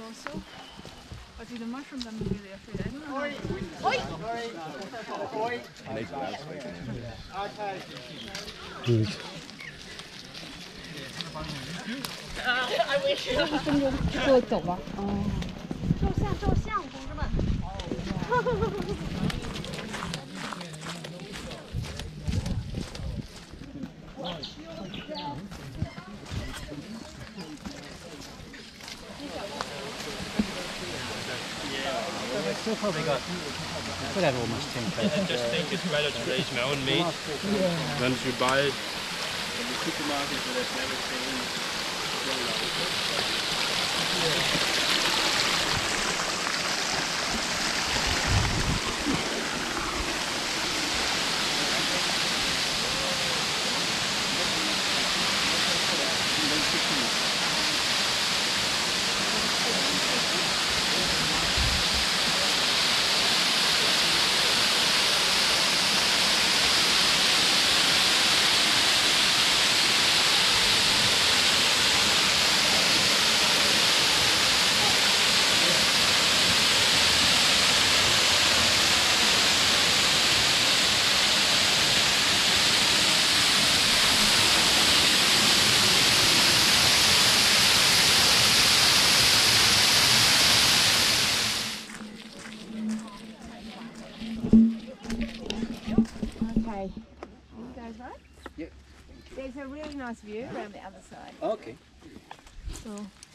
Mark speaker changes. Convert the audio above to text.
Speaker 1: also. But with the mushrooms, I'm really afraid. I don't know.
Speaker 2: Good.
Speaker 3: 就走了。哦。
Speaker 1: 照相，同志们。
Speaker 2: Still probably got whatever almost 10
Speaker 4: I just think it's better to raise my own meat than to buy it from the supermarket that I've never seen.
Speaker 3: Okay. You guys right?
Speaker 2: Yep.
Speaker 3: There's a really nice view around the other side.
Speaker 2: Okay.
Speaker 3: So